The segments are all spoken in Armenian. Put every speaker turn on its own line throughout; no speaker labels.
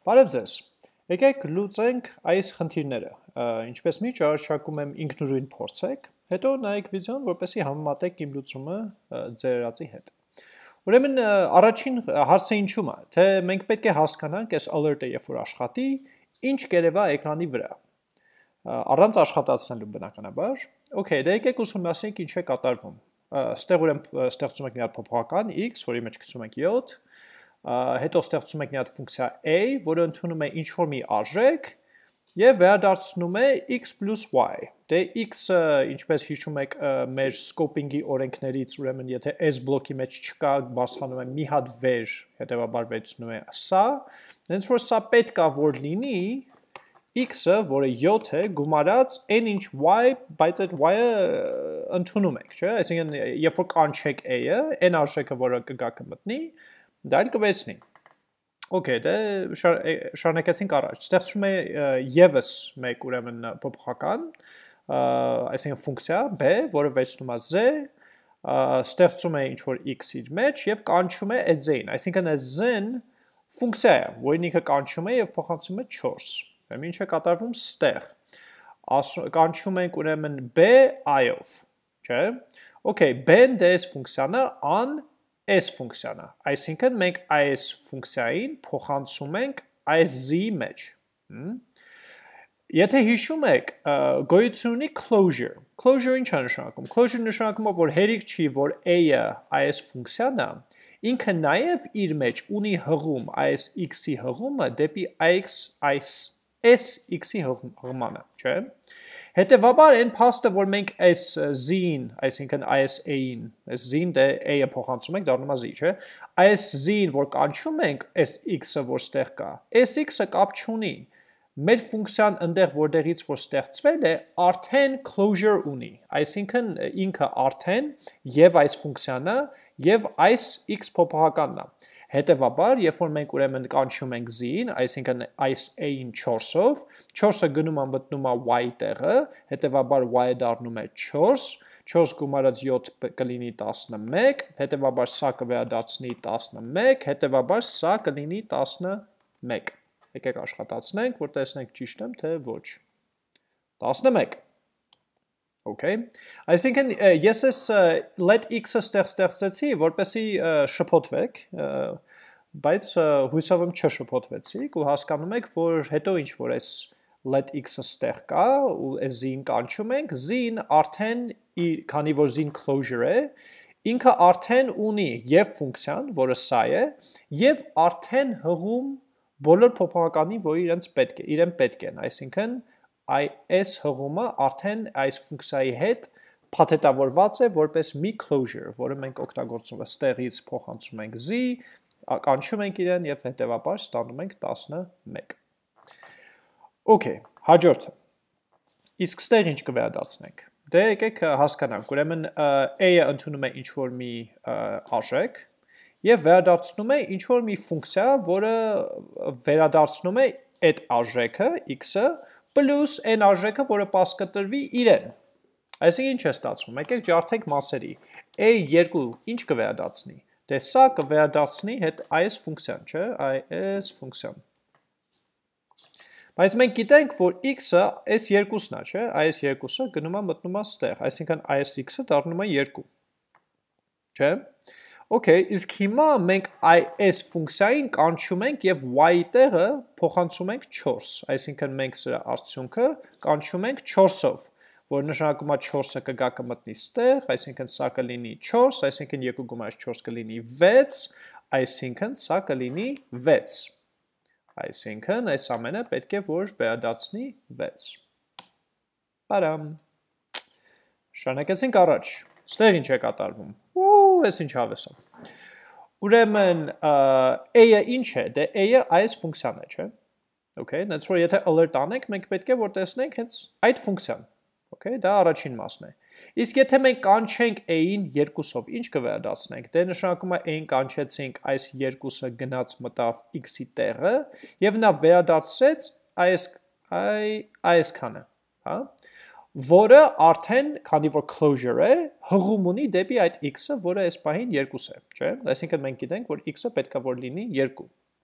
Բարև ձեզ։ Եկեք լուծենք այս խնդիրները։ Ինչպես միշտ առաջարկում եմ ինքնուրույն փորձեք, հետո նայեք վիդեոն, որպեսզի համեմատեք իմ լուծումը ձեր երածի հետ։ Ուրեմն առաջին հարցը ինչու՞մ է, թե մենք պետք է հասկանանք այս alert-ը երբ որ աշխատի, ինչ կերևա էկրանի վրա։ Առանց աշխատացնելու բնականաբար։ Okay, դե եկեք ուսումնասիրենք ինչ է կատարվում։ Ստեղ ուրեմն ստեղծում ենք մի հատ փոփոխական x, որի մեջ գցում ենք 7, հետո ստեղծում ենք մի հատ ֆունկցիա a, որը ընդունում է ինչ-որ մի արժեք եւ վերադարձնում է x + y։ Դե x-ը, ինչպես հիշում եք մեր scoping-ի օրենքներից, ուրեմն եթե s բլոկի մեջ չկա, բացանում է մի հատ վեր, հետեւաբար վերցնում է սա, հենց որ սա պետք է որ լինի x-ը, որը 7 է, գումարած n ինչ y, բայց այդ y-ը ընդունում եք, չէ՞։ Այսինքն, երբ որ կանչեք a-ը, n արժեքը, որը կգա կմտնի, դա էլ կվերցնի։ Okay, դե շարունակեցինք առաջ։ Ստեղծում է եւս մեկ ուրեմն փոփոխական, այսինքն ֆունկցիա b, որը վերցնում է z, ստեղծում է ինչ-որ x իր մեջ եւ կանչում է այդ z-ին, այսինքն այդ z-ն ֆունկցիա է, որին ինքը կանչում է եւ փոխանցում է 4։ Ուրեմն ինչ է կատարվում ստեղ։ Կանչում ենք ուրեմն b i-ով, չէ՞։ Okay, b-ն դե այս ֆունկցիան է, an s ֆունկցիան է, այսինքն մենք այս ֆունկցիային փոխանցում ենք այս z-ի մեջ։ Եթե հիշում եք, գոյություն ունի closure։ Closure ինչ է նշանակում։ Closure նշանակում է, որ հերիք չի, որ a-ը այս ֆունկցիան է, ինքը նաև իր մեջ ունի հղում այս x-ի հղումը դեպի այս s x-ի հղմանը, չէ՞։ Հետևաբար այն փաստը, որ մենք այս z-ին, այսինքն այս a-ին, այս z-ին դե a-ը փոխանցում ենք, դառնում է z, չէ՞։ Այս z-ին, որ կանչում ենք, այս x-ը, որ ստեղ կա, այս x-ը կապ չունի։ Մեր ֆունկցիան այնտեղ, որտեղից որ ստեղծվել է, արդեն closure ունի, այսինքն ինքը արդեն եւ այս ֆունկցիանը եւ այս x փոփոխականն է։ Հետևաբար, երբ որ մենք ուրեմն կանչում ենք z-ին, այսինքն այս a-ին 4-ով, 4-ը գնում է մտնում է y տեղը, հետևաբար y-ը դառնում է 4, 4 գումարած 7 կլինի 11, հետևաբար սա կվերադառնի 11, հետևաբար սա կլինի 11։ Եկեք աշխատացնենք, որ տեսնենք ճիշտ եմ, թե ոչ։ 11։ Okay, այսինքն ես ես let x-ը ստեղծեցի, որպեսզի շփոթվեք, բայց հույսով եմ չշփոթվեցիք ու հասկանում եք, որ հետո ինչ որ այս let x-ը ստեղ կա ու այս z-ին կանչում ենք, z-ին արդեն, քանի որ z-ին closure է, ինքը արդեն ունի եւ ֆունկցիան, որը սա է, եւ արդեն հղում բոլոր փոփոխականի, որ իրեն պետք են, այսինքն այս հղումը արդեն այս ֆունկցիայի հետ փաթեթավորված է որպես մի closure, որը մենք օգտագործում ենք ստեղից փոխանցում ենք z, կանչում ենք իրեն եւ հետեւաբար ստանում ենք 11։ Okay, հաջորդը։ Իսկ ստեղ ինչ կվերադառնանք։ Դե եկեք հասկանանք, ուրեմն a-ը ընդունում է ինչ-որ մի արժեք եւ վերադարձնում է ինչ-որ մի ֆունկցիա, որը վերադարձնում է այդ արժեքը x-ը plus n արժեքը, որը պաս կտրվի իրեն։ Այսինքն ինչ է ստացվում։ Եկեք ջարդենք մասերի։ a2 ինչ կվերադառնի։ Դե սա կվերադառնի հետ այս ֆունկցիան, չէ՞, այս ֆունկցիան։ Բայց մենք գիտենք, որ x-ը s2-ն է, չէ՞, այս 2-ը գնում է մտնում է ստեղ, այսինքն այս x-ը դառնում է 2։ Չէ՞։ Okay, իսկ հիմա մենք այս ֆունկցիային կանչում ենք եւ y տեղը փոխանցում ենք 4, այսինքն մենք սրա արդյունքը կանչում ենք 4-ով, որ նշանակում է 4-ը կգա կմտնի ստեղ, այսինքն սա կլինի 4, այսինքն 2 գումարած 4 կլինի 6, այսինքն սա կլինի 6, այսինքն այս ամենը պետք է որ վերադառնի 6։ Բարամ։ Շարունակեցինք առաջ։ Ստեղ ինչ է կատարվում։ Այս ինչ հավես է։ Ուրեմն a-ը ինչ է, դե a-ը այս ֆունկցիան է, չէ՞։ Okay, that's why եթե alert անենք, մենք պետք է որ տեսնենք հենց այդ ֆունկցիան։ Okay, դա առաջին մասն է։ Իսկ եթե մենք կանչենք a-ին 2-ով, ինչ կվերադառնանք։ Դե նշանակում է a-ին կանչեցինք, այս 2-ը գնաց մտավ x-ի տեղը եւ նա վերադարձրեց այսքանը, հա։ Որը արդեն, քանի որ closure է, հղում ունի դեպի այդ x-ը, որը այս պահին 2 է, չէ՞։ Այսինքն մենք գիտենք, որ x-ը պետք է որ լինի 2։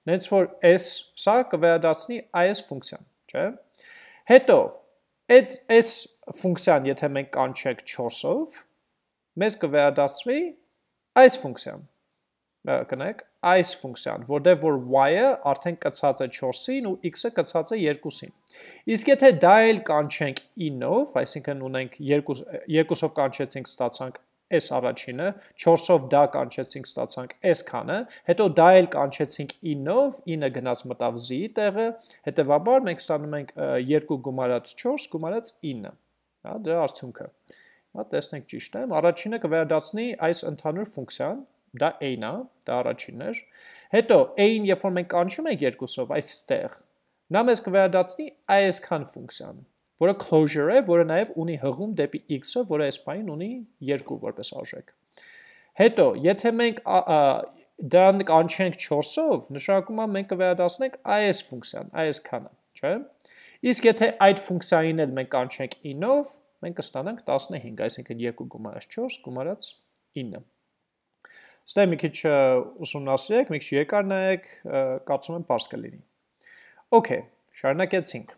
նենց որ s սա կվերադարձնի այս ֆունկցիան, չէ։ Հետո այս ֆունկցիան, եթե մենք կանչենք 4-ով, մեզ կվերադարձվի այս ֆունկցիան։ Կնեք, այս ֆունկցիան, որտեղ որ y-ը արդեն կցած է 4-ին ու x-ը կցած է 2-ին։ Իսկ եթե դա էլ կանչենք in-ով, այսինքն ունենք 2-ով կանչեցինք ստացանք s առաջինը, 4-ով դա կանչեցինք ստացանք s քանը, հետո դա էլ կանչեցինք in-ով, in-ը գնաց մտավ z-ի տեղը, հետևաբար մենք ստանում ենք 2 գումարած 4 գումարած 9, հա, դրա արդյունքը։ Հա, տեսնենք ճիշտ է, առաջինը կվերադարձնի այս ընդհանուր ֆունկցիան, դա a-ն է, դա առաջինն էր։ Հետո a-ին, երբ որ մենք կանչում ենք 2-ով այստեղ, նա մեզ կվերադարձնի այսքան ֆունկցիան, որը closure է, որը նաև ունի հղում դեպի x-ը, որը այս պահին ունի 2 որպես արժեք։ Հետո, եթե մենք դրան կանչենք 4-ով, նշանակում է մենք կվերադարձնենք այս ֆունկցիան, այսքանը, չէ՞։ Իսկ եթե այդ ֆունկցիային էլ մենք կանչենք in-ով, մենք կստանանք 15, այսինքն 2 գումարած 4 գումարած 9։ Ստեղ մի քիչ ուսումնասիրեք, մի քիչ երկար նայեք, կարծում եմ պարզ կլինի։ Okay, շարունակեցինք։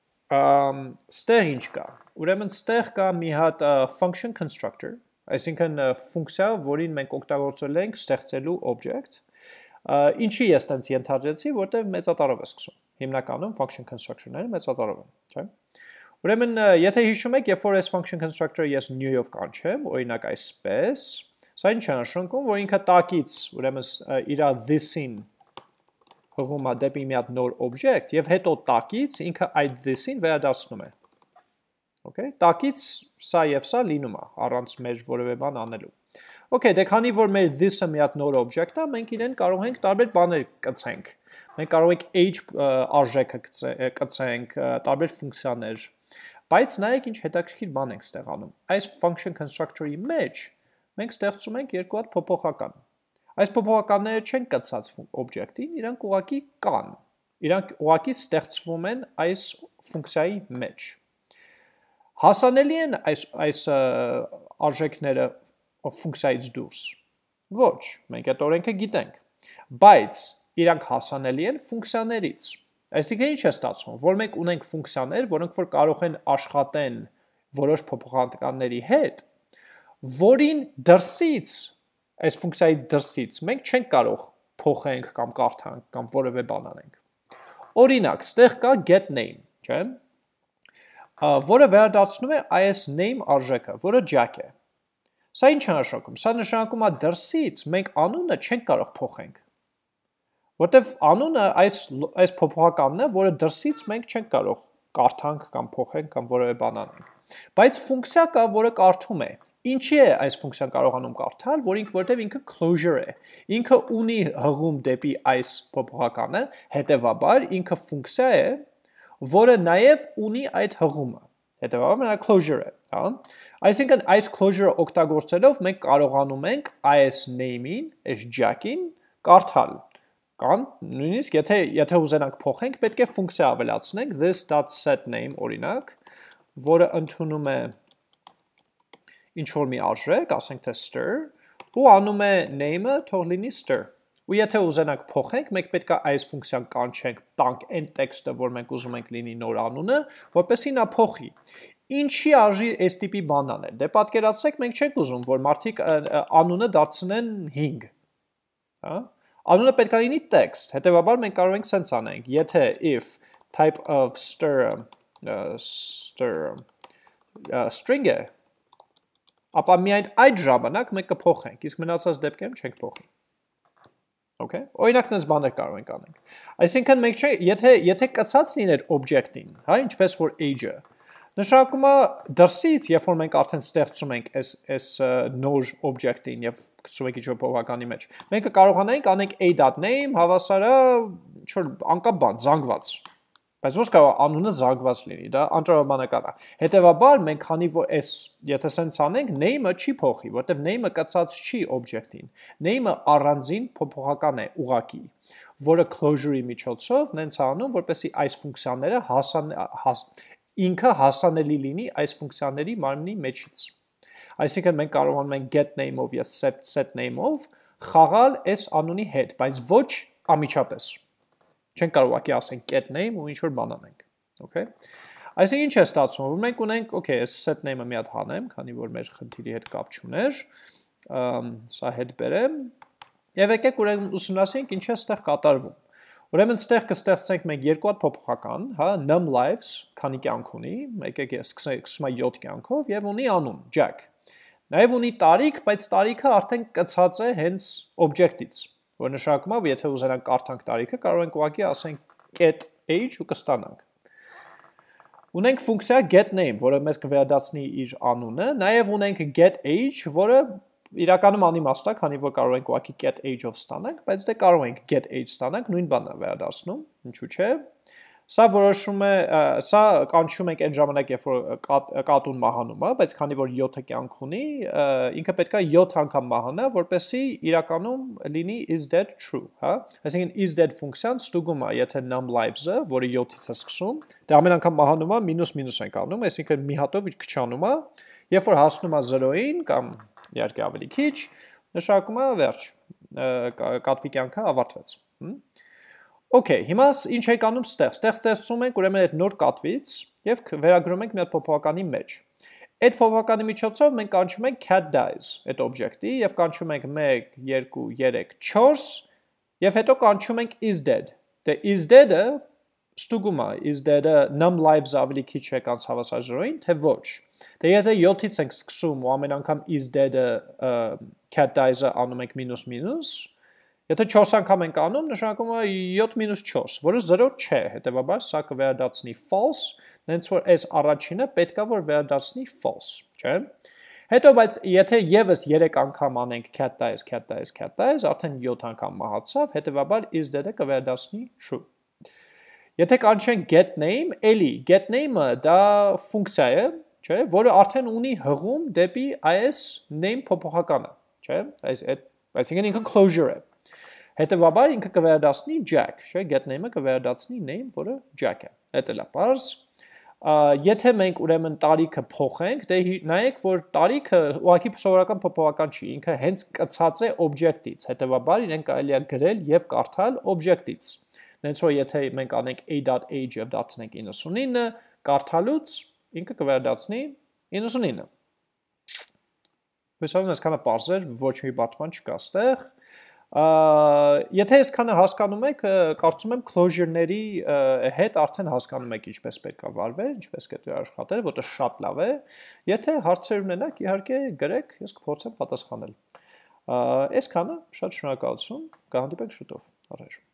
Ստեղ ինչ կա։ Ուրեմն ստեղ կա մի հատ function constructor, այսինքն ֆունկցիա, որին մենք օգտագործել ենք ստեղծելու object։ Ինչի ես տենց ենթադրեցի, որտեղ մեծատառով է սկսում։ Հիմնականում function constructor-ները մեծատառով են, չէ՞։ Ուրեմն եթե հիշում եք, երբ որ այս function constructor-ը ես new-ով կանչեմ, օրինակ այսպես, սա ինչ է նշանակում, որ ինքը տակից, ուրեմն իր this-ին հղում է դեպի մի հատ նոր object եւ հետո տակից ինքը այդ this-ին վերադարձնում է։ Okay, տակից սա եւ սա լինում է առանց մեր որևէ բան անելու։ Okay, դե քանի որ մեր this-ը մի հատ նոր object է, մենք իրեն կարող ենք տարբեր բաներ կցենք։ Մենք կարող ենք h արժեքը կցենք, տարբեր ֆունկցիաներ։ Բայց նայեք ինչ հետաքրքիր բան ենք ստեղ անում։ Այս function constructor-ի մեջ մենք ստեղծում ենք երկու հատ փոփոխական։ Այս փոփոխականները չեն կցած օբյեկտին, իրանք ուղղակի կան։ Իրանք ուղղակի ստեղծվում են այս ֆունկցիայի մեջ։ Հասանելի են այս արժեքները ֆունկցիայից դուրս։ Ոչ, մենք այդ օրենքը գիտենք։ Բայց իրանք հասանելի են ֆունկցիաներից։ Այսինքն ինչ է ստացվում, որ մենք ունենք ֆունկցիաներ, որոնք որ կարող են աշխատեն որոշ փոփոխականների հետ, որին դրսից, այս ֆունկցիայից դրսից, մենք չենք կարող փոխենք կամ կարդանք կամ որևէ բան անենք։ Օրինակ, ստեղ կա get name, չէ՞, որը վերադարձնում է այս name արժեքը, որը jack է։ Սա ինչ է նշանակում։ Սա նշանակում է դրսից մենք անունը չենք կարող փոխենք։ Որտեվ անունը այս փոփոխականն է, որը դրսից մենք չենք կարող կարդանք կամ փոխենք կամ որևէ բան անենք։ Բայց ֆունկցիա կա, որը կարդում է։ Ինչի է այս ֆունկցիան կարողանում կարդալ, որտեղ ինքը closure է։ Ինքը ունի հղում դեպի այս փոփոխականը, հետևաբար ինքը ֆունկցիա է, որը նաև ունի այդ հղումը։ Հետևաբար նա closure է, հա։ Այսինքն այս closure-ը օգտագործելով մենք կարողանում ենք այս name-ին, այս jack-ին կարդալ։ Կամ նույնիսկ եթե ուզենանք փոխենք, պետք է ֆունկցիա ավելացնենք this.setName օրինակ, որը ընդունում է ինչ-որ մի արժեք, ասենք թե stir, ու անում է name-ը թող լինի stir։ Ու եթե ուզենանք փոխենք, մենք պետք է այս ֆունկցիան կանչենք, տանք այն տեքստը, որ մենք ուզում ենք լինի նոր անունը, որպեսզի նա փոխի։ Ինչի արժի այս տիպի բան անել։ Դե պատկերացրեք, մենք չենք ուզում, որ մարդիկ անունը դարձնեն 5, հա։ Անունը պետք է լինի text, հետևաբար մենք կարող ենք սենց անենք, եթե if type of string է, ապա միայն այդ ժամանակ մենք կփոխենք, իսկ մնացած դեպքերում չենք փոխի։ Okay, օրինակ նենց բաներ կարող ենք անենք։ Այսինքն մենք եթե կցած լիներ object-ին, հա, ինչպես որ age-ը, նշանակում է դրսից, երբ որ մենք արդեն ստեղծում ենք այս նոր object-ին եւ գցում ենք ինչ-որ փոփոխականի մեջ, մենք կարողանանք անենք a.name հավասարը ինչ-որ անկապ բան, զանգված։ Բայց ոնց կարող է անունը զանգված լինի, դա անտրամաբանական է։ Հետևաբար մենք քանի որ եթե սենց անենք, name-ը չի փոխի, որտեղ name-ը կցած չի object-ին։ Name-ը առանձին փոփոխական է ուղղակի, որը closure-ի միջոցով նենց անում, որպեսզի այս ֆունկցիաները ինքը հասանելի լինի այս ֆունկցիաների մարմնի մեջից։ Այսինքն մենք կարողանում ենք get name-ով եւ set name-ով խաղալ այս անունի հետ, բայց ոչ ամիջապես։ Չենք կարող ուղղակի ասենք get name ու ինչ որ բան անենք, okay? Այսինքն ինչ է ստացվում, որ մենք ունենք, okay, այս set name-ը մի հատ հանեմ, քանի որ մեր խնդիրի հետ կապ չուներ, սա հետ բերեմ, եւ եկեք ուրեմն ուսումնասիրենք ինչ է այստեղ կատարվում։ Ուրեմն այստեղ կստեղծենք մենք երկու հատ փոփոխական, հա, num lives, քանի կյանք ունի, եկեք սկսում է 7 կյանքով եւ ունի անուն, Jack։ Նաեւ ունի տարիք, բայց տարիքը արդեն կցած է հենց object-ից, որ նշանակում է, որ եթե ուզենանք կարդանք տարիքը, կարող ենք ուղղակի ասենք get age ու կստանանք։ Ունենք ֆունկցիա get name, որը մեզ կվերադառնի իր անունը, նաեւ ունենք get age, որը իրականում անիմաստ է, քանի որ կարող ենք ուղղակի get age-ով ստանանք, բայց դե կարող ենք get age ստանանք, նույն բանն է վերադառնում, ինչու՞ չէ։ Սա որոշում է, սա կանչում ենք այն ժամանակ, երբ որ կատուն մահանում է, բայց քանի որ 7 կյանք ունի, ինքը պետք է 7 անգամ մահանա, որպեսզի իրականում լինի is dead true, հա։ Այսինքն is dead ֆունկցիան ստուգում է, եթե num lives-ը, որը 7-ից է սկսում, դե ամեն անգամ մահանում է մինուս ենք անում, այսինքն մի հատով քչանում է, երբ որ հասնում է 0-ին կամ իհարկե ավելի քիչ, նշանակում է վերջ, կատվի կյանքը ավարտվեց։ Okay, հիմա ինչ ենք անում ստեղ ստեղծում ենք ուրեմն այդ նոր կատվից եւ վերագրում ենք մի հատ փոփոխականի մեջ։ Այդ փոփոխականի միջոցով մենք կանչում ենք cat dies այդ օբյեկտի եւ կանչում ենք 1, 2, 3, 4 եւ հետո կանչում ենք is dead։ Դե is dead-ը ստուգում է, is dead-ը num lives ավելի քիչ է կանց հավասար 0-ին, թե ոչ։ Դե եթե 7-ից ենք սկսում ու ամեն անգամ is dead-ը cat dies-ը անում ենք մինուս, եթե 4 անգամ ենք անում, նշանակում է 7 - 4, որը 0 չէ, հետևաբար սա կվերադառնի false, նենց որ այս առաջինը պետք է որ վերադառնի false, չէ՞։ Հետո բայց եթե եւս 3 անգամ անենք cat dies, արդեն 7 անգամ մահացավ, հետևաբար is dead-ը կվերադառնի true։ Եթե կանչենք get name, էլի get name-ը դա ֆունկցիա է, չէ՞, որը արդեն ունի հղում դեպի այս name փոփոխականը, չէ՞։ Այսինքն ինքը closure է։ Հետևաբար ինքը կվերադառնի Jack, չէ՞, get name-ը կվերադառնի name, որը Jack է։ Դա էլ է պարզ։ Եթե մենք ուրեմն տարիքը փոխենք, դե նայեք, որ տարիքը ուղղակի սովորական փոփոխական չի, ինքը հենց կցած է object-ից, հետևաբար իրեն կարելի է գրել եւ կարդալ object-ից։ Նենց որ եթե մենք անենք a.age եւ դարձնենք 99, կարդալուց ինքը կվերադառնի 99։ Հույսով եմ այսքանը պարզ էր, ոչ մի բարդման չկա ստեղ։ Եթե այսքանը հասկանում եք, կարծում եմ closure-ների հետ արդեն հասկանում եք ինչպես պետք է վարվել, ինչպես պետք է աշխատել, որտեղ շատ լավ է։ Եթե հարցեր ունենաք, իհարկե գրեք, ես կփորձեմ պատասխանել։ Այսքանը, շատ շնորհակալություն, կհանդիպենք շուտով։ Առաջ